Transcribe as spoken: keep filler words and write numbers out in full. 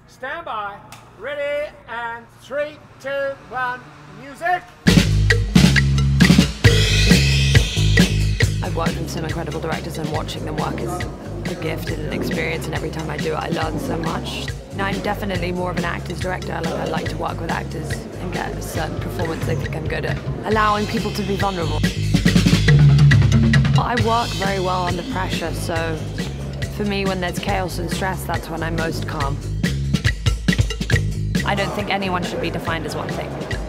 Stand by. Ready, and three, two, one, music. I've worked with some incredible directors, and watching them work is a gift and an experience, and every time I do it I learn so much. And I'm definitely more of an actor's director. Like, I like to work with actors and get a certain performance they think I'm good at. Allowing people to be vulnerable. I work very well under pressure, so for me when there's chaos and stress, that's when I'm most calm. I don't think anyone should be defined as one thing.